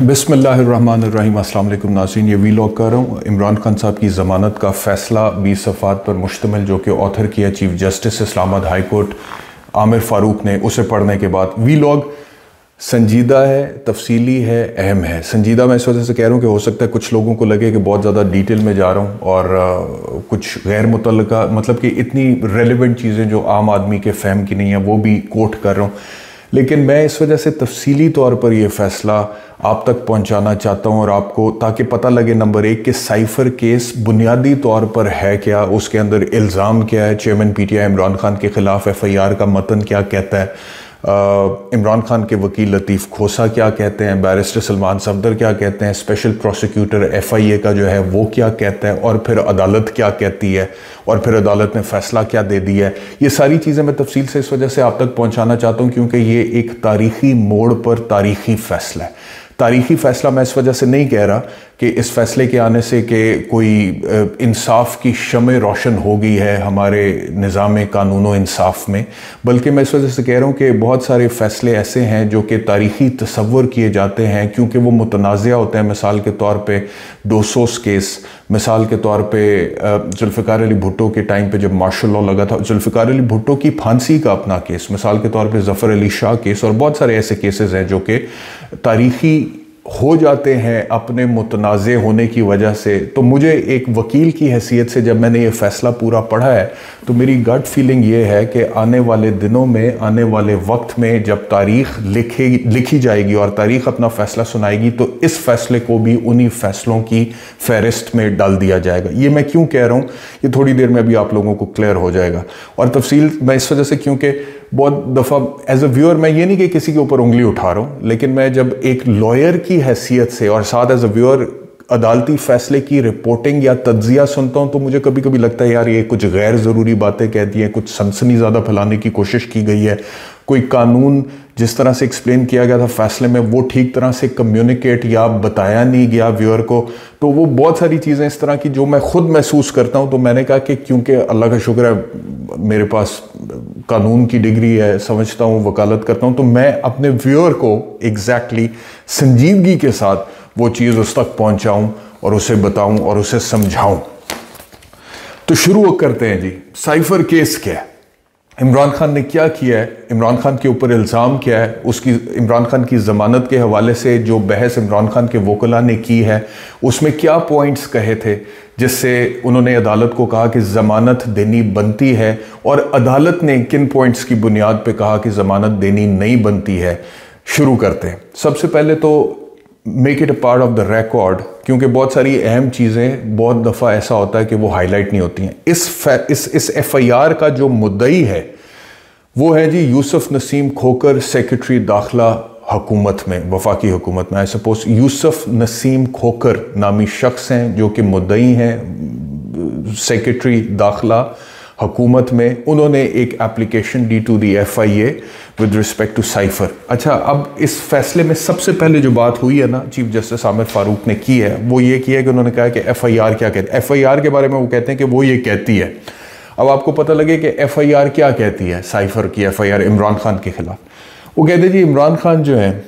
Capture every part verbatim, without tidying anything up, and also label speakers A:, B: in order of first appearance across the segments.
A: बिस्मिल्लाहिर्रहमानिर्रहीम। अस्सलाम वालेकुम नाज़रीन, ये वीलॉग कर रहा हूँ इमरान खान साहब की ज़मानत का फ़ैसला बीस सफ़ात पर मुश्तमिल, जो कि ऑथर किया chief justice Islamabad high court Aamir Farooq ने। उसे पढ़ने के बाद वीलॉग संजीदा है, तफसीली है, अहम है। संजीदा मैं इस वजह से कह रहा हूँ कि हो सकता है कुछ लोगों को लगे कि बहुत ज़्यादा डिटेल में जा रहा हूँ और आ, कुछ गैर मुतल्लका, मतलब कि इतनी रेलिवेंट चीज़ें जो आम आदमी के फ़हम की नहीं है वो भी कोट कर रहा हूँ। लेकिन मैं इस वजह से तफसीली तौर पर यह फ़ैसला आप तक पहुंचाना चाहता हूं और आपको, ताकि पता लगे नंबर एक कि साइफ़र केस बुनियादी तौर पर है क्या, उसके अंदर इल्ज़ाम क्या है, चेयरमैन पीटीआई इमरान खान के ख़िलाफ़ एफआईआर का मतन क्या कहता है, इमरान खान के वकील लतीफ़ खोसा क्या कहते हैं, बैरिस्टर सलमान सफदर क्या कहते हैं, स्पेशल प्रोसिक्यूटर एफआईए का जो है वो क्या कहता है, और फिर अदालत क्या कहती है, और फिर अदालत ने फ़ैसला क्या दे दिया है। ये सारी चीज़ें मैं तफसील से इस वजह से आप तक पहुंचाना चाहता हूं क्योंकि ये एक तारीख़ी मोड़ पर तारीख़ी फ़ैसला है। तारीख़ी फ़ैसला मैं इस वजह से नहीं कह रहा कि इस फ़ैसले के आने से कि कोई इंसाफ की शमे रोशन हो गई है हमारे निज़ाम कानून व इंसाफ में, बल्कि मैं इस वजह से कह रहा हूँ कि बहुत सारे फ़ैसले ऐसे हैं जो कि तारीख़ी तसव्वुर किए जाते हैं क्योंकि वो मुतनाज़िया होते हैं। मिसाल के तौर पे डोसोस केस, मिसाल के तौर पे जुल्फ़िकार अली भुट्टो के टाइम पे जब मार्शल लॉ लगा था, जुल्फ़िकार अली भुट्टो की फांसी का अपना केस, मिसाल के तौर पे ज़फ़र अली शाह केस, और बहुत सारे ऐसे केसेस हैं जो कि तारीख़ी हो जाते हैं अपने मुतनाज़े होने की वजह से। तो मुझे एक वकील की हैसियत से जब मैंने ये फ़ैसला पूरा पढ़ा है तो मेरी गट फीलिंग ये है कि आने वाले दिनों में, आने वाले वक्त में जब तारीख़ लिखे लिखी जाएगी और तारीख़ अपना फ़ैसला सुनाएगी तो इस फ़ैसले को भी उन्हीं फ़ैसलों की फ़हरिस्त में डाल दिया जाएगा। ये मैं क्यों कह रहा हूँ ये थोड़ी देर में अभी आप लोगों को क्लियर हो जाएगा। और तफसील मैं इस वजह से, क्योंकि बहुत दफ़ा एज अ व्यूअर, मैं ये नहीं कि किसी के ऊपर उंगली उठा रहा हूँ, लेकिन मैं जब एक लॉयर की हैसियत से और साथ एज अ व्यूअर अदालती फ़ैसले की रिपोर्टिंग या तज्जिया सुनता हूँ तो मुझे कभी कभी लगता है यार ये कुछ गैर ज़रूरी बातें कह दी हैं, कुछ सनसनी ज़्यादा फैलाने की कोशिश की गई है, कोई कानून जिस तरह से एक्सप्लेन किया गया था फ़ैसले में वो ठीक तरह से कम्युनिकेट या बताया नहीं गया व्यूअर को। तो वो बहुत सारी चीज़ें इस तरह की जो मैं खुद महसूस करता हूँ, तो मैंने कहा कि क्योंकि अल्लाह का शुक्र है मेरे पास कानून की डिग्री है, समझता हूँ, वकालत करता हूँ, तो मैं अपने व्यूअर को एग्जैक्टली संजीदगी के साथ वो चीज़ उस तक पहुँचाऊँ और उसे बताऊँ और उसे समझाऊँ। तो शुरू करते हैं जी। साइफ़र केस क्या है, इमरान खान ने क्या किया है, इमरान खान के ऊपर इल्ज़ाम क्या है, उसकी इमरान खान की ज़मानत के हवाले से जो बहस इमरान खान के वकला ने की है उसमें क्या पॉइंट्स कहे थे जिससे उन्होंने अदालत को कहा कि ज़मानत देनी बनती है, और अदालत ने किन पॉइंट्स की बुनियाद पे कहा कि ज़मानत देनी नहीं बनती है। शुरू करते हैं। सबसे पहले तो make it a part of the record, क्योंकि बहुत सारी अहम चीज़ें बहुत दफ़ा ऐसा होता है कि वो हाईलाइट नहीं होती हैं। इस इस इस एफ आई आर का जो मुद्दई है वो है जी यूसुफ नसीम खोकर, सेक्रेटरी दाखिला हुकूमत में, वफाकी हुकूमत में। आई सपोज यूसुफ नसीम खोकर नामी शख्स हैं जो कि मुद्दई हैं सेक्रेटरी दाखिला हुकूमत में। उन्होंने एक एप्लीकेशन दी to the F I A with respect to cipher. अच्छा, अब इस फैसले में सबसे पहले जो बात हुई है ना चीफ जस्टिस आमिर फ़ारूक ने की है वो ये की है कि उन्होंने कहा कि एफ आई आर क्या कहती है। एफ आई आर के बारे में वो कहते हैं कि वो ये कहती है। अब आपको पता लगे कि एफ आई आर क्या कहती है। साइफ़र की F I R Imran Khan के खिलाफ, वो कहते हैं जी इमरान खान जो है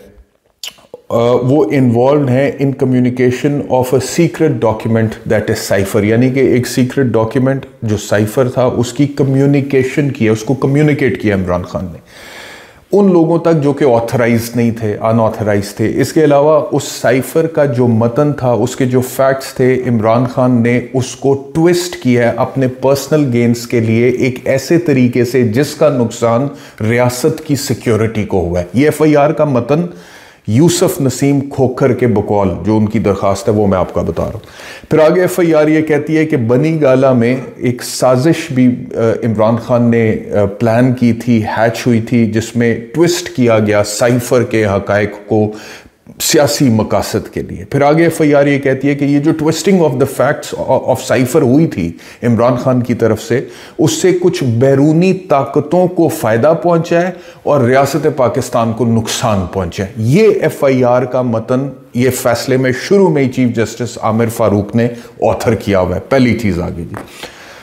A: वो इन्वॉल्व है in communication of a secret document that is cipher, यानी कि एक सीक्रेट डॉक्यूमेंट जो साइफ़र था उसकी कम्युनिकेशन की है, उसको कम्युनिकेट किया इमरान खान ने उन लोगों तक जो कि ऑथराइज नहीं थे, अनऑथराइज थे। इसके अलावा उस साइफ़र का जो मतन था, उसके जो फैक्ट्स थे, इमरान खान ने उसको ट्विस्ट किया है अपने पर्सनल गेन्स के लिए एक ऐसे तरीके से जिसका नुकसान रियासत की सिक्योरिटी को हुआ है। ये एफ आई आर का मतन यूसुफ नसीम खोखर के बकौल जो उनकी दरखास्त है वो मैं आपको बता रहा हूँ। फिर आगे एफ आई आर ये कहती है कि बनी गाला में एक साजिश भी इमरान खान ने प्लान की थी, हैच हुई थी, जिसमें ट्विस्ट किया गया साइफ़र के हक़ाइक़ को सियासी मकासद के लिए। फिर आगे एफ आई आर ये कहती है कि ये जो twisting of the facts of cipher हुई थी इमरान खान की तरफ से, उससे कुछ बैरूनी ताकतों को फ़ायदा पहुंचा है और रियासत पाकिस्तान को नुकसान पहुंचा है। ये एफ आई आर का मतन ये फैसले में शुरू में ही चीफ जस्टिस आमिर फ़ारूक ने ऑथर किया हुआ है। पहली चीज़ आगे जी।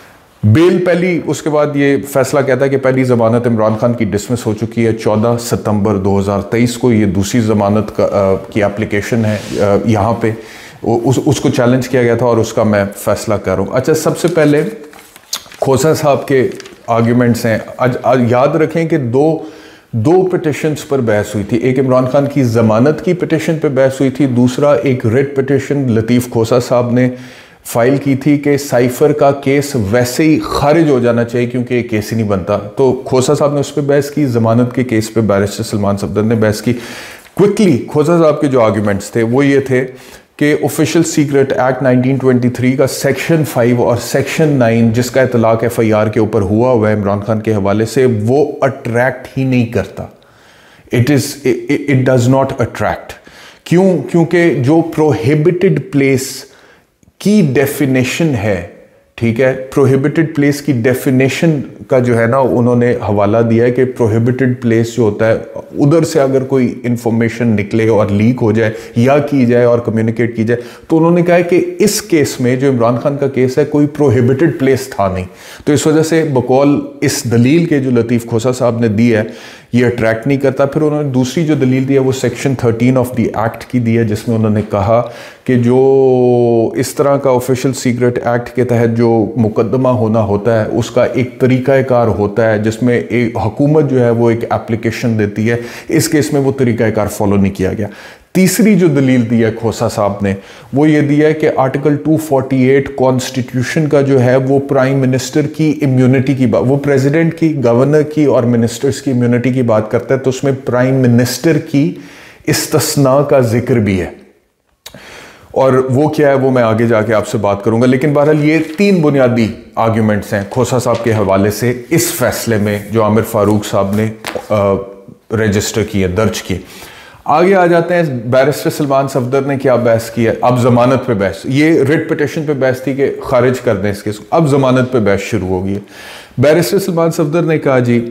A: बेल पहली, उसके बाद ये फैसला कहता है कि पहली जमानत इमरान खान की डिसमिस हो चुकी है चौदह सितंबर दो हज़ार तेईस को। ये दूसरी जमानत का आ, की एप्लीकेशन है, यहाँ पे उस, उसको चैलेंज किया गया था और उसका मैं फैसला कर रहा हूँ। अच्छा, सबसे पहले खोसा साहब के आर्ग्यूमेंट्स हैं। आज, आज याद रखें कि दो दो पिटिशन्स पर बहस हुई थी। एक इमरान खान की ज़मानत की पिटिशन पर बहस हुई थी, दूसरा एक रिट पिटिशन लतीफ़ खोसा साहब ने फाइल की थी कि साइफर का केस वैसे ही खारिज हो जाना चाहिए क्योंकि एक केस ही नहीं बनता। तो खोसा साहब ने उस पर बहस की, ज़मानत के केस पे बैरिस्टर सलमान सफदर ने बहस की। क्विकली खोसा साहब के जो आर्ग्यूमेंट्स थे वो ये थे कि official secret act nineteen twenty three का सेक्शन फाइव और सेक्शन नाइन जिसका इतलाक एफ आई आर के ऊपर हुआ हुआ है इमरान खान के हवाले से, वो अट्रैक्ट ही नहीं करता। It is it does not attract. क्यों? क्योंकि जो प्रोहिबिटेड प्लेस की डेफिनेशन है, ठीक है, प्रोहिबिटेड प्लेस की डेफिनेशन का जो है ना उन्होंने हवाला दिया है कि प्रोहिबिटेड प्लेस जो होता है उधर से अगर कोई इंफॉर्मेशन निकले और लीक हो जाए या की जाए और कम्युनिकेट की जाए, तो उन्होंने कहा है कि इस केस में जो इमरान खान का केस है कोई प्रोहिबिटेड प्लेस था नहीं। तो इस वजह से बकौल इस दलील के जो लतीफ़ खोसा साहब ने दी है ये अट्रैक्ट नहीं करता। फिर उन्होंने दूसरी जो दलील दी है वो section thirteen of the act की दी है, जिसमें उन्होंने कहा कि जो इस तरह का ऑफिशियल सीक्रेट एक्ट के तहत जो मुकदमा होना होता है उसका एक तरीक़ाकार होता है जिसमें एक हुकूमत जो है वो एक एप्लीकेशन देती है। इस केस में वो तरीक़ाकार फॉलो नहीं किया गया। तीसरी जो दलील दी है खोसा साहब ने वो ये दिया है कि article two forty eight constitution का जो है वो प्राइम मिनिस्टर की इम्यूनिटी की बात, वो प्रेसिडेंट की, गवर्नर की और मिनिस्टर्स की इम्यूनिटी की बात करता है, तो उसमें प्राइम मिनिस्टर की इस्तिस्ना का जिक्र भी है। और वो क्या है वो मैं आगे जाके आपसे बात करूंगा। लेकिन बहरहाल ये तीन बुनियादी आर्ग्यूमेंट्स हैं खोसा साहब के हवाले से इस फैसले में जो आमिर फारूक साहब ने रजिस्टर किए, दर्ज किए। आगे आ जाते हैं, बैरिस्टर सलमान सफदर ने क्या बहस किया। अब जमानत पे बहस, ये रिट पिटिशन पे बहस थी कि खारिज कर दें इस केस को, अब जमानत पे बहस शुरू हो गई है। बैरिस्टर सलमान सफदर ने कहा जी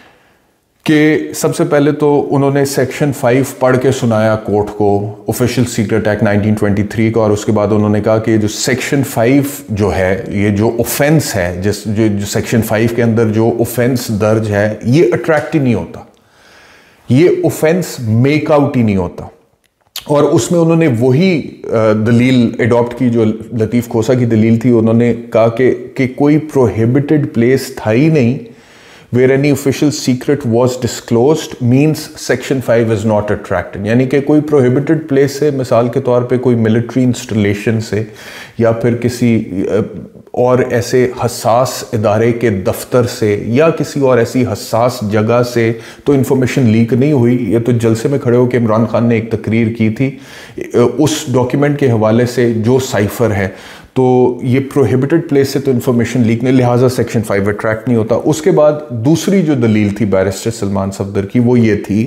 A: कि सबसे पहले तो उन्होंने सेक्शन फाइव पढ़ के सुनाया कोर्ट को, official secret act nineteen twenty three का, और उसके बाद उन्होंने कहा कि जो सेक्शन फाइव जो है, ये जो ऑफेंस है, जिस जो, जो सेक्शन फाइव के अंदर जो ऑफेंस दर्ज है ये अट्रैक्ट ही नहीं होता, ये ऑफेंस मेक आउट ही नहीं होता। और उसमें उन्होंने वही दलील एडॉप्ट की जो लतीफ़ खोसा की दलील थी। उन्होंने कहा कि, कि कोई प्रोहिबिटेड प्लेस था ही नहीं where any official secret was disclosed means section five is not attracted। यानी कि कोई prohibited place से, मिसाल के तौर पे कोई military installation से या फिर किसी और ऐसे हसास इदारे के दफ्तर से या किसी और ऐसी हसास जगह से तो इंफॉर्मेशन लीक नहीं हुई। ये तो जलसे में खड़े होकर इमरान खान ने एक तकरीर की थी उस डॉक्यूमेंट के हवाले से जो साइफर है, तो ये प्रोहिबिटेड प्लेस से तो इन्फॉर्मेशन लीक नहीं, लिहाजा सेक्शन फाइव अट्रैक्ट नहीं होता। उसके बाद दूसरी जो दलील थी बैरिस्टर सलमान सफदर की वो ये थी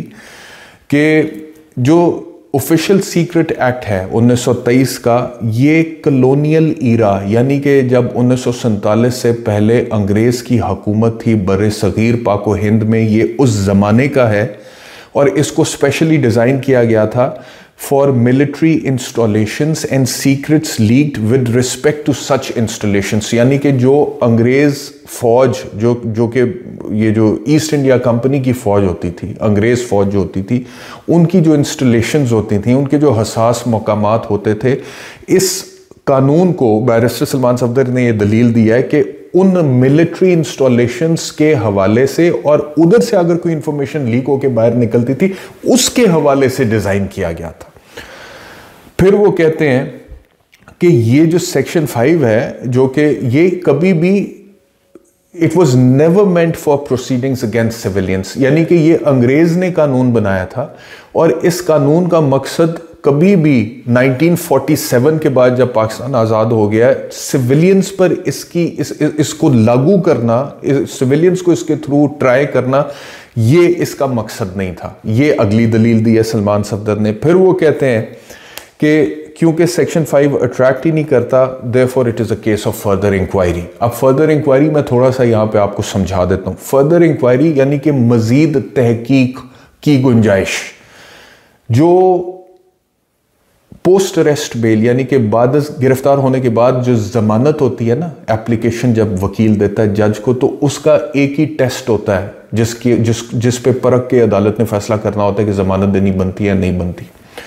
A: कि जो ऑफिशियल सीक्रेट एक्ट है उन्नीस सौ तेईस का, ये कलोनियल ईरा यानी कि जब उन्नीस सौ सैंतालीस से पहले अंग्रेज़ की हुकूमत थी बर सगीर पाक व हिंद में, ये उस ज़माने का है और इसको स्पेशली डिज़ाइन किया गया था for military installations and secrets leaked with respect to such installations। यानी कि जो अंग्रेज़ फ़ौज जो जो कि ये जो ईस्ट इंडिया कंपनी की फ़ौज होती थी, अंग्रेज़ फ़ौज जो होती थी, उनकी जो इंस्टॉलेशंस होती थी, उनके जो हसास मकामात होते थे, इस कानून को बैरिस्टर सलमान सफदर ने ये दलील दिया है कि उन मिलिट्री इंस्टॉलेशंस के हवाले से और उधर से अगर कोई इंफॉर्मेशन लीक होकर बाहर निकलती थी उसके हवाले से डिज़ाइन किया गया था। फिर वो कहते हैं कि ये जो सेक्शन फाइव है जो कि ये कभी भी it was never meant for proceedings against civilians, यानी कि ये अंग्रेज ने कानून बनाया था और इस कानून का मकसद कभी भी नाइनटीन फोर्टी सेवन के बाद जब पाकिस्तान आज़ाद हो गया सिविलियंस पर इसकी इस, इस, इसको लागू करना, इस, सिविलियंस को इसके थ्रू ट्राई करना, ये इसका मकसद नहीं था। ये अगली दलील दी है सलमान सफदर ने। फिर वो कहते हैं कि क्योंकि सेक्शन फाइव अट्रैक्ट ही नहीं करता, therefore it is a case of further inquiry. अब फर्दर इंक्वायरी मैं थोड़ा सा यहाँ पे आपको समझा देता हूँ। फर्दर इंक्वायरी यानी कि मज़ीद तहकीक की गुंजाइश। जो पोस्ट अरेस्ट बेल यानी कि बाद गिरफ्तार होने के बाद जो जमानत होती है ना, एप्लीकेशन जब वकील देता है जज को, तो उसका एक ही टेस्ट होता है जिसकी जिस जिस पे परख के अदालत ने फैसला करना होता है कि जमानत देनी बनती है या नहीं बनती।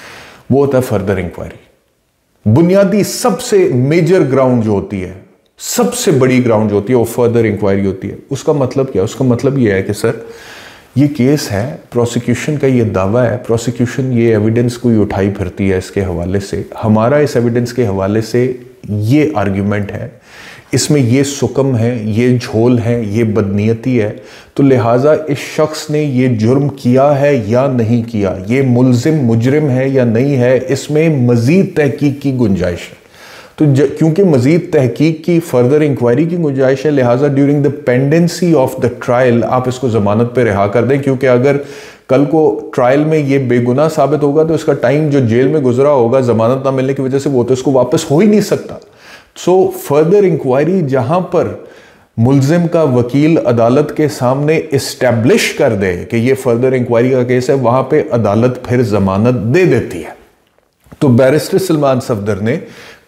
A: वो होता है फर्दर इंक्वायरी। बुनियादी सबसे मेजर ग्राउंड जो होती है, सबसे बड़ी ग्राउंड जो होती है, वो फर्दर इंक्वायरी होती है। उसका मतलब क्या है? उसका मतलब ये है कि सर ये केस है, प्रोसिक्यूशन का ये दावा है, प्रोसिक्यूशन ये एविडेंस कोई उठाई फिरती है इसके हवाले से, हमारा इस एविडेंस के हवाले से ये आर्ग्यूमेंट है, इसमें ये सुकम है, ये झोल है, ये बदनीयती है, तो लिहाजा इस शख्स ने ये जुर्म किया है या नहीं किया, ये मुल्जिम मुजरिम है या नहीं है, इसमें मजीद तहकीक की गुंजाइश है। तो क्योंकि मजीद तहकीक की, फर्दर इंक्वायरी की गुंजाइश है, लिहाजा during the pendency of the trial आप इसको जमानत पे रिहा कर दें, क्योंकि अगर कल को ट्रायल में ये बेगुनाह साबित होगा तो इसका टाइम जो जेल में गुजरा होगा जमानत ना मिलने की वजह से, वो तो इसको वापस हो ही नहीं सकता। सो फर्दर इंक्वायरी जहां पर मुल्जिम का वकील अदालत के सामने इस्टेब्लिश कर दे कि ये फर्दर इंक्वायरी का केस है, वहां पे अदालत फिर जमानत दे देती है। तो बैरिस्टर सलमान सफदर ने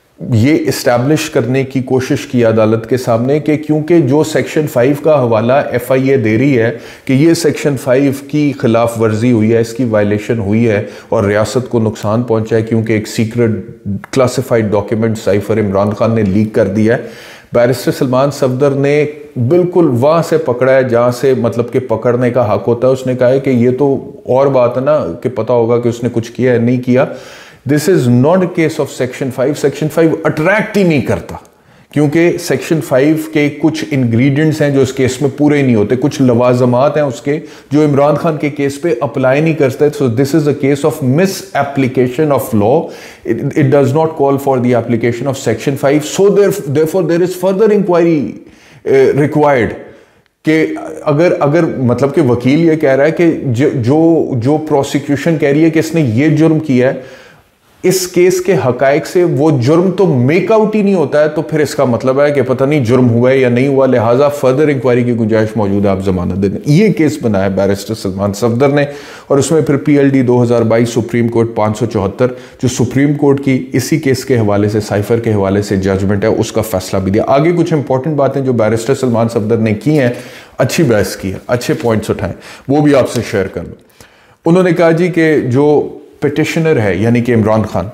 A: ये इस्टेब्लिश करने की कोशिश की अदालत के सामने कि क्योंकि जो सेक्शन फाइव का हवाला एफ आई ए दे रही है कि ये सेक्शन फाइव की खिलाफ वर्जी हुई है, इसकी वायलेशन हुई है और रियासत को नुकसान पहुंचा है क्योंकि एक secret classified document cipher Imran Khan ने लीक कर दिया है, बैरिस्टर सलमान सफदर ने बिल्कुल वहां से पकड़ा है जहां से मतलब कि पकड़ने का हक होता है। उसने कहा है कि ये तो और बात है ना कि पता होगा कि उसने कुछ किया है नहीं किया, this is not a case of section five. Section five attract ही नहीं करता क्योंकि सेक्शन फाइव के कुछ इंग्रेडिएंट्स हैं जो इस केस में पूरे नहीं होते, कुछ लवाजमात हैं उसके जो इमरान खान के केस पे अप्लाई नहीं करते। So this is a case of misapplication of law, it does not call for the application of section five, so therefore there is further inquiry required. कि अगर अगर मतलब कि वकील ये कह रहा है कि जो जो जो प्रोसिक्यूशन कह रही है कि इसने ये जुर्म किया है, इस केस के हकायक से वो जुर्म तो मेकआउट ही नहीं होता है, तो फिर इसका मतलब है कि पता नहीं जुर्म हुआ है या नहीं हुआ, लिहाजा फर्दर इंक्वायरी की गुंजाइश मौजूद है, आप जमानत दे दें। ये केस बनाया बैरिस्टर सलमान सफदर ने और उसमें फिर पी एल डी दो हज़ार बाईस सुप्रीम कोर्ट पाँच सौ चौहत्तर जो सुप्रीम कोर्ट की इसी केस के हवाले से, साइफर के हवाले से जजमेंट है, उसका फैसला भी दिया। आगे कुछ इंपॉर्टेंट बातें जो बैरिस्टर सलमान सफदर ने की हैं, अच्छी बहस की है, अच्छे पॉइंट्स उठाए, वो भी आपसे शेयर कर लो। उन्होंने कहा जी कि जो पिटिशनर है यानी कि Imran Khan,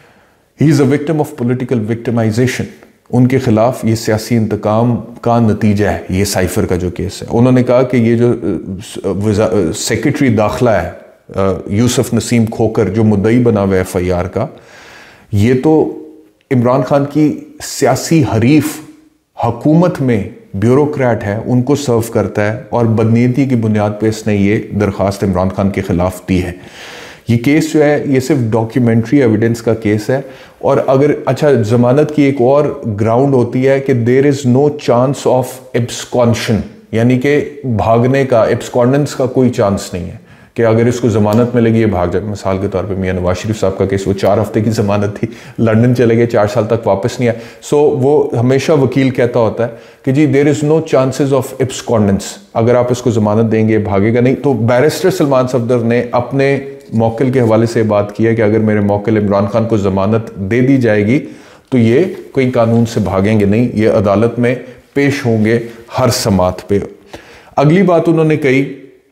A: he is a victim of political victimization, उनके खिलाफ ये सियासी इंतकाम का नतीजा है ये साइफर का जो केस है। उन्होंने कहा कि ये जो सेक्रेटरी दाखिला है यूसुफ नसीम खोकर जो मुद्दई बना हुआ है एफ आई आर का, ये तो इमरान खान की सियासी हरीफ हुकूमत में ब्यूरोक्रेट है, उनको सर्व करता है और बदनीयती की बुनियाद पर इसने ये दरख्वास्त इमरान खान के खिलाफ दी है। ये केस जो है ये सिर्फ डॉक्यूमेंट्री एविडेंस का केस है। और अगर अच्छा, जमानत की एक और ग्राउंड होती है कि there is no chance of absconsion, यानी कि भागने का, एब्सकॉन्डेंस का कोई चांस नहीं है कि अगर इसको जमानत मिलेगी ये भाग जाए। मिसाल के तौर पे मियां नवाज शरीफ साहब का केस, वो चार हफ्ते की जमानत थी, लंदन चले गए, चार साल तक वापस नहीं आए। सो वो हमेशा वकील कहता होता है कि जी there is no chances of abscondence, अगर आप इसको जमानत देंगे भागेगा नहीं। तो बैरिस्टर सलमान सफदर ने अपने मौकिल के हवाले से बात की है कि अगर मेरे मौकिल इमरान खान को जमानत दे दी जाएगी तो ये कोई कानून से भागेंगे नहीं, ये अदालत में पेश होंगे हर समात पे। अगली बात उन्होंने कही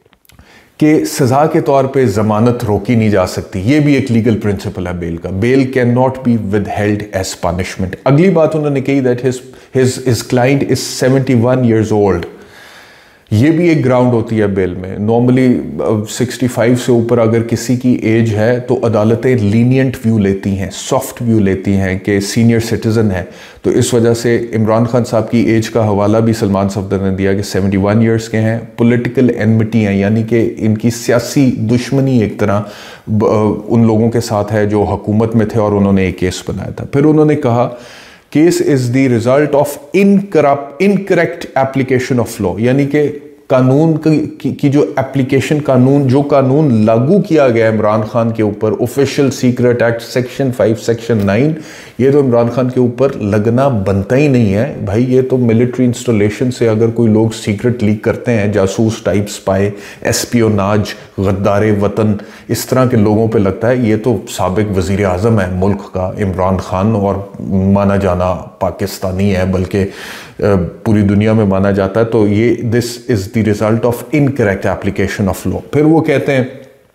A: कि सजा के तौर पे जमानत रोकी नहीं जा सकती, ये भी एक लीगल प्रिंसिपल है बेल का, bail can not be withheld as punishment. अगली बात उन्होंने कही that his his his client is seventy one years old, ये भी एक ग्राउंड होती है बेल में। नॉर्मली सिक्सटी फाइव से ऊपर अगर किसी की एज है तो अदालतें लीनियंट व्यू लेती हैं, सॉफ्ट व्यू लेती हैं कि सीनियर सिटीजन है। तो इस वजह से इमरान खान साहब की एज का हवाला भी सलमान सफदर ने दिया कि सेवेंटी वन ईयर्स के हैं। पॉलिटिकल एनमिटी हैं, यानी कि इनकी सियासी दुश्मनी एक तरह उन लोगों के साथ है जो हुकूमत में थे और उन्होंने एक केस बनाया था। फिर उन्होंने कहा case is the result of incorrupt incorrect application of law, यानी कि कानून की, की, की जो एप्लीकेशन, कानून जो कानून लागू किया गया इमरान खान के ऊपर, official secret act section five section nine, ये तो इमरान खान के ऊपर लगना बनता ही नहीं है भाई। ये तो मिलिट्री इंस्टॉलेशन से अगर कोई लोग सीक्रेट लीक करते हैं, जासूस टाइप स्पाई, एस्पियोनाज, गद्दारे वतन, इस तरह के लोगों पे लगता है ये तो साबिक वजीर आज़म है मुल्क का इमरान खान, और माना जाना पाकिस्तानी है, बल्कि पूरी दुनिया में माना जाता है। तो ये this is the result of incorrect application of law. फिर वो कहते हैं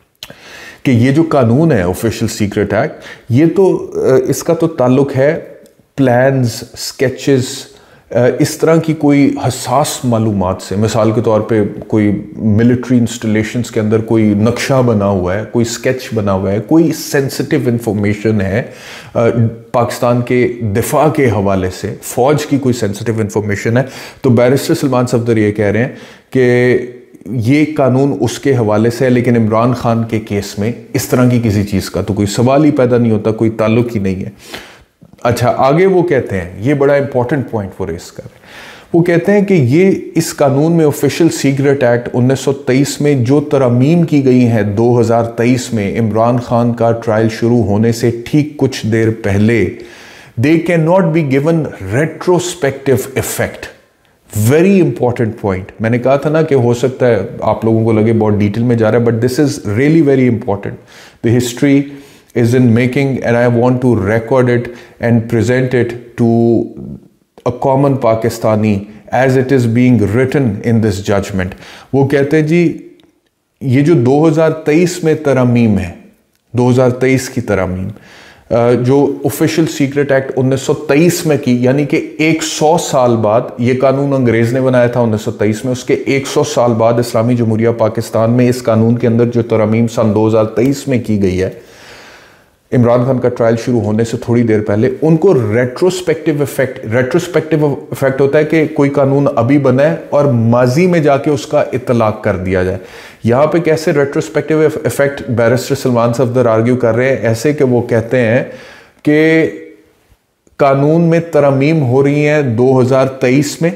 A: कि ये जो कानून है ऑफिशियल सीक्रेट एक्ट, ये तो इसका तो ताल्लुक है प्लान्स, स्केचेस, इस तरह की कोई हसास मालूमात से। मिसाल के तौर पे कोई मिलिट्री इंस्टॉलेशंस के अंदर कोई नक्शा बना हुआ है, कोई स्केच बना हुआ है, कोई सेंसिटिव इंफॉर्मेशन है पाकिस्तान के दिफा के हवाले से, फौज की कोई सेंसिटिव इंफॉर्मेशन है, तो बैरिस्टर सलमान सफदर ये कह रहे हैं कि ये कानून उसके हवाले से है, लेकिन इमरान खान के केस में इस तरह की किसी चीज़ का तो कोई सवाल ही पैदा नहीं होता, कोई ताल्लुक ही नहीं है। अच्छा, आगे वो कहते हैं, ये बड़ा इंपॉर्टेंट पॉइंट वो रेस कर रहे हैं, वो कहते हैं कि ये इस कानून में ऑफिशियल सीक्रेट एक्ट उन्नीस सौ तेईस में जो तरमीम की गई हैं दो हज़ार तेईस में इमरान खान का ट्रायल शुरू होने से ठीक कुछ देर पहले, they can not be given retrospective effect. Very important point. मैंने कहा था ना कि हो सकता है आप लोगों को लगे बहुत डिटेल में जा रहा है, but this is really very important. The history is in making and I want to record it and present it to a common Pakistani as it is being written in this judgment. वो कहते हैं जी ये जो दो हज़ार तेईस में तरमीम है, दो हज़ार तेईस की तरमीम जो ऑफिशियल सीक्रेट एक्ट उन्नीस सौ तेईस में की, यानी कि सौ साल बाद, ये कानून अंग्रेज ने बनाया था उन्नीस सौ तेईस में, उसके सौ साल बाद इस्लामी जमहूरिया पाकिस्तान में इस कानून के अंदर जो तरमीम सन दो हज़ार तेईस में की गई है, इमरान खान का ट्रायल शुरू होने से थोड़ी देर पहले, उनको रेट्रोस्पेक्टिव इफेक्ट, रेट्रोस्पेक्टिव इफेक्ट होता है कि कोई कानून अभी बना है और माजी में जाके उसका इतलाक कर दिया जाए। यहाँ पे कैसे retrospective effect barrister Salman Safdar argue कर रहे हैं, ऐसे कि वो कहते हैं कि कानून में तरमीम हो रही है दो हज़ार तेईस में,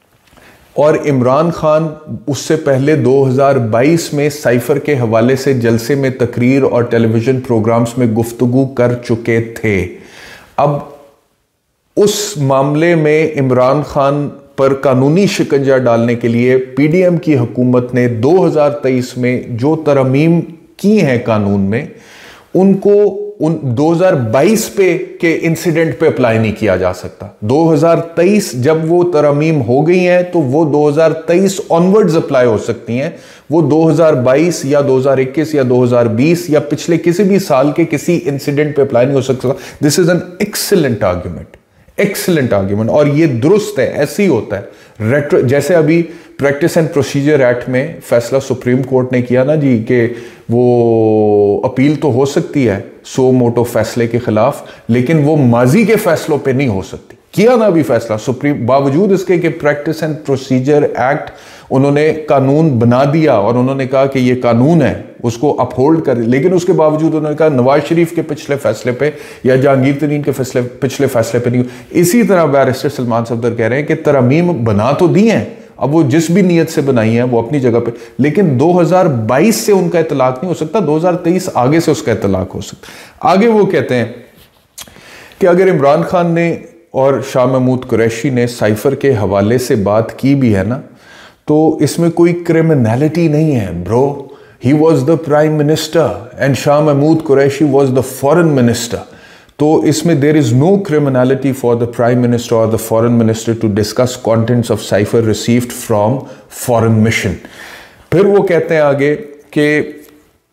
A: और इमरान खान उससे पहले दो हज़ार बाईस में साइफर के हवाले से जलसे में तकरीर और टेलीविज़न प्रोग्राम्स में गुफ्तगू कर चुके थे। अब उस मामले में इमरान खान पर कानूनी शिकंजा डालने के लिए पीडीएम की हुकूमत ने दो हज़ार तेईस में जो तरमीम की हैं कानून में, उनको उन दो हज़ार बाईस पे के इंसिडेंट पे अप्लाई नहीं किया जा सकता। दो हज़ार तेईस जब वो तरमीम हो गई हैं तो वो दो हज़ार तेईस ऑनवर्ड्स अप्लाई हो सकती हैं, वो दो हज़ार बाईस या दो हज़ार इक्कीस या दो हज़ार बीस या पिछले किसी भी साल के किसी इंसिडेंट पे अप्लाई नहीं हो सकता। This is an excellent argument, excellent argument, और ये दुरुस्त है, ऐसे ही होता है। रेट्रो, जैसे अभी प्रैक्टिस एंड प्रोसीजर एक्ट में फैसला सुप्रीम कोर्ट ने किया ना जी कि वो अपील तो हो सकती है सो मोटो फैसले के खिलाफ, लेकिन वो माजी के फैसलों पे नहीं हो सकती। किया ना अभी फैसला सुप्रीम, बावजूद इसके कि प्रैक्टिस एंड प्रोसीजर एक्ट उन्होंने कानून बना दिया और उन्होंने कहा कि ये कानून है, उसको अपहोल्ड कर, लेकिन उसके बावजूद उन्होंने कहा नवाज शरीफ के पिछले फैसले पे या जहांगीर तरीन के फैसले पिछले फैसले पे नहीं। इसी तरह बैरिस्टर सलमान सफदर कह रहे हैं कि तरमीम बना तो दी हैं, अब वो जिस भी नीयत से बनाई है वो अपनी जगह पे, लेकिन दो हज़ार बाईस से उनका इतलाक नहीं हो सकता, दो हज़ार तेईस आगे से उसका इतलाक हो सकता। आगे वो कहते हैं कि अगर इमरान खान ने और शाह महमूद कुरैशी ने साइफर के हवाले से बात की भी है ना, तो इसमें कोई क्रिमिनलिटी नहीं है bro. He was the prime minister and Shah Mahmood Qureshi was the foreign minister. तो इसमें there is no criminality for the prime minister और the foreign minister to discuss contents of cipher received from foreign mission. फिर वो कहते हैं आगे कि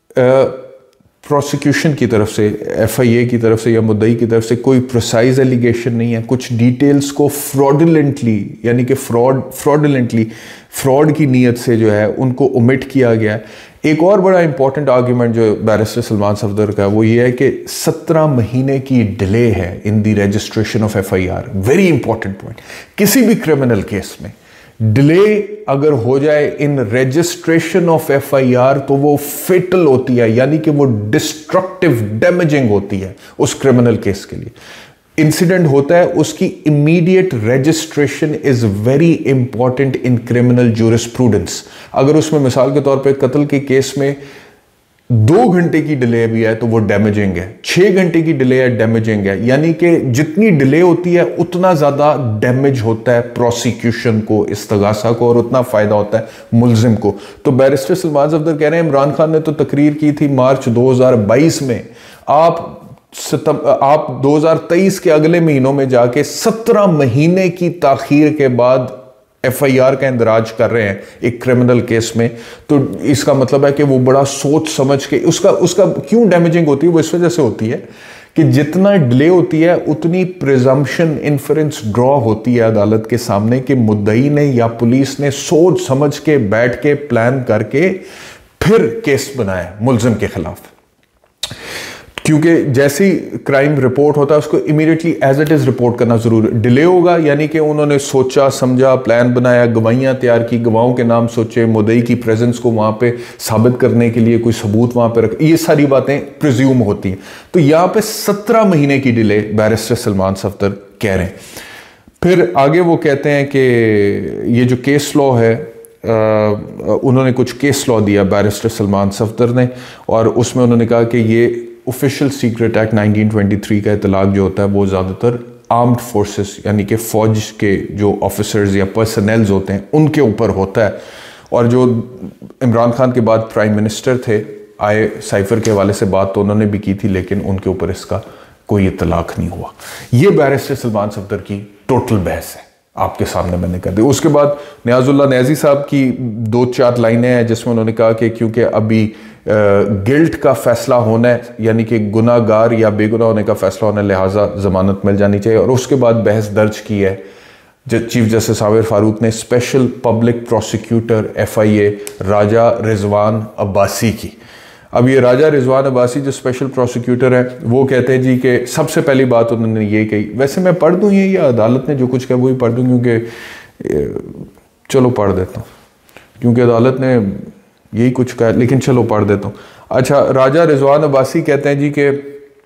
A: prosecution की तरफ से, एफआईए की तरफ से या मुद्दई की तरफ से कोई प्रिसाइज एलिगेशन नहीं है, कुछ डिटेल्स को फ्रॉडुलेंटली, यानी कि फ्रॉड फ्रॉडुलेंटली फ्रॉड की नीयत से जो है उनको ओमिट किया गया है। एक और बड़ा इंपॉर्टेंट आर्ग्यूमेंट जो बैरिस्टर सलमान सफदर का है वो ये है कि सत्रह महीने की डिले है in the registration of FIR. Very important point. किसी भी क्रिमिनल केस में डिले अगर हो जाए इन रजिस्ट्रेशन ऑफ एफआईआर तो वो फेटल होती है, यानी कि वो डिस्ट्रक्टिव, डैमेजिंग होती है उस क्रिमिनल केस के लिए। इंसिडेंट होता है उसकी immediate registration is very important in criminal jurisprudence. अगर उसमें मिसाल के तौर पे कत्ल के केस में दो घंटे की डिले भी है तो वो डैमेजिंग है, छह घंटे की डिले है डैमेजिंग है, यानी कि जितनी डिले होती है उतना ज्यादा डैमेज होता है प्रोसिक्यूशन को, इस्तगासा को, और उतना फायदा होता है मुलजिम को। तो बैरिस्टर सलमान सफदर कह रहे हैं इमरान खान ने तो तकरीर की थी मार्च दो हज़ार बाईस में, आप आप दो हज़ार तेईस के अगले महीनों में जाके सत्रह महीने की ताखीर के बाद एफ आई आर का इंदराज कर रहे हैं एक क्रिमिनल केस में। तो इसका मतलब है कि वो बड़ा सोच समझ के उसका उसका क्यों डैमेजिंग होती है, वो इस वजह से होती है कि जितना डिले होती है उतनी प्रिजम्पशन इन्फरेंस ड्रॉ होती है अदालत के सामने कि मुद्दई ने या पुलिस ने सोच समझ के बैठ के प्लान करके फिर केस बनाया मुलजिम के खिलाफ। क्योंकि जैसी क्राइम रिपोर्ट होता है उसको immediately as it is report करना जरूरी। डिले होगा यानी कि उन्होंने सोचा समझा, प्लान बनाया, गवाहियां तैयार की, गवाहों के नाम सोचे, मुद्दई की प्रेजेंस को वहां पे साबित करने के लिए कोई सबूत वहां पे रख, ये सारी बातें प्रिज्यूम होती हैं। तो यहां पे सत्रह महीने की डिले बैरिस्टर सलमान सफदर कह रहे हैं। फिर आगे वो कहते हैं कि ये जो केस लॉ है, आ, उन्होंने कुछ केस लॉ दिया बैरिस्टर सलमान सफदर ने, और उसमें उन्होंने कहा कि ये official secret act nineteen twenty three का इतलाक जो होता है वो ज़्यादातर आर्म्ड फोर्सेस यानी कि फ़ौज के जो ऑफिसर्स या पर्सनल्स होते हैं उनके ऊपर होता है। और जो इमरान खान के बाद प्राइम मिनिस्टर थे आए साइफर के हवाले से बात तो उन्होंने भी की थी, लेकिन उनके ऊपर इसका कोई इतलाक नहीं हुआ। ये बैरिस्टर सलमान सफदर की टोटल बहस है, आपके सामने मैंने कर दी। उसके बाद नियाजुल्लाह नियाजी साहब की दो चार लाइनें हैं जिसमें उन्होंने कहा कि क्योंकि अभी गिल्ट का फैसला होना है यानी कि गुनाहगार या बेगुनाह होने का फैसला होना है, लिहाजा जमानत मिल जानी चाहिए। और उसके बाद बहस दर्ज की है चीफ जस्टिस आमिर फारूक ने special public prosecutor F I A Raja Rizwan Abbasi की। अब ये राजा रिजवान अब्बासी जो स्पेशल प्रोसिक्यूटर है वो कहते हैं जी कि सबसे पहली बात उन्होंने ये कही, वैसे मैं पढ़ दूँ ये या अदालत ने जो कुछ कहा वही पढ़ दूँ, क्योंकि चलो पढ़ देता हूँ क्योंकि अदालत ने यही कुछ कहा, लेकिन चलो पढ़ देता हूँ। अच्छा, राजा रिजवान अब्बासी कहते हैं जी कि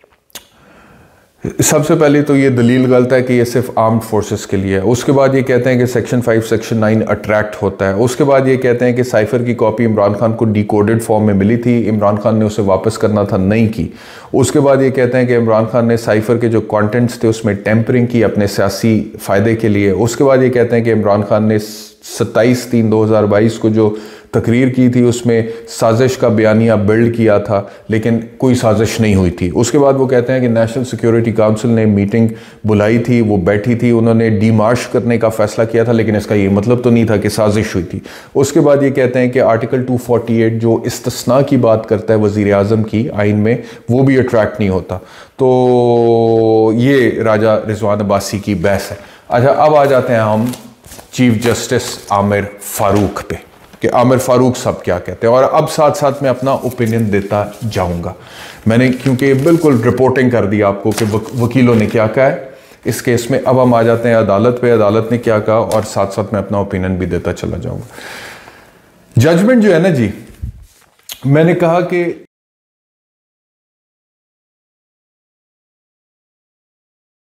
A: सबसे पहले तो ये दलील गलत है कि ये सिर्फ आर्म्ड फोर्सेस के लिए है। उसके बाद ये कहते हैं कि section five section nine attract होता है। उसके बाद ये कहते हैं कि साइफर की कॉपी इमरान खान को डिकोडेड फॉर्म में मिली थी, इमरान खान ने उसे वापस करना था, नहीं की। उसके बाद ये कहते हैं कि इमरान खान ने साइफर के जो कंटेंट्स थे उसमें टेम्परिंग की अपने सियासी फ़ायदे के लिए। उसके बाद ये कहते हैं कि इमरान खान ने सत्ताईस तीन दो हज़ार बाईस को जो तकरीर की थी उसमें साजिश का बयानिया बिल्ड किया था, लेकिन कोई साजिश नहीं हुई थी। उसके बाद वो कहते हैं कि नेशनल सिक्योरिटी काउंसिल ने मीटिंग बुलाई थी, वो बैठी थी, उन्होंने डीमार्श करने का फैसला किया था, लेकिन इसका ये मतलब तो नहीं था कि साजिश हुई थी। उसके बाद ये कहते हैं कि आर्टिकल टू फोर्टी एट जो इस्तिस्ना की बात करता है वज़ीर आज़म की आइन में, वो भी अट्रैक्ट नहीं होता। तो ये राजा रिजवान अब्बासी की बहस है। अच्छा, अब आ जाते हैं हम चीफ जस्टिस आमिर फारूक पे कि आमिर फारूक साहब क्या कहते हैं, और अब साथ साथ मैं अपना ओपिनियन देता जाऊंगा। मैंने क्योंकि बिल्कुल रिपोर्टिंग कर दी आपको कि वकीलों ने क्या कहा है इस केस में। अब हम आ जाते हैं अदालत पे, अदालत ने क्या कहा, और साथ साथ मैं अपना ओपिनियन भी देता चला जाऊंगा। जजमेंट जो है ना जी, मैंने कहा कि